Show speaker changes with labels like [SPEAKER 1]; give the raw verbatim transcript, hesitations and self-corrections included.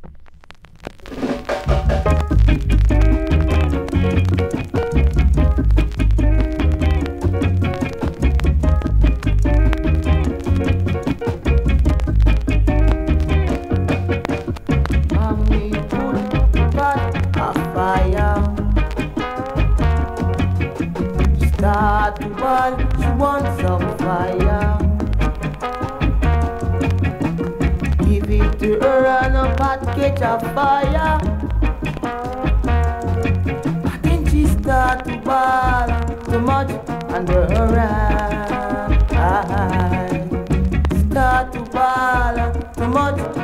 [SPEAKER 1] Start to burn, she wants some fire. Give it to her and a pot catch a fire. But then she start to burn too much under her eye. Start to burn too much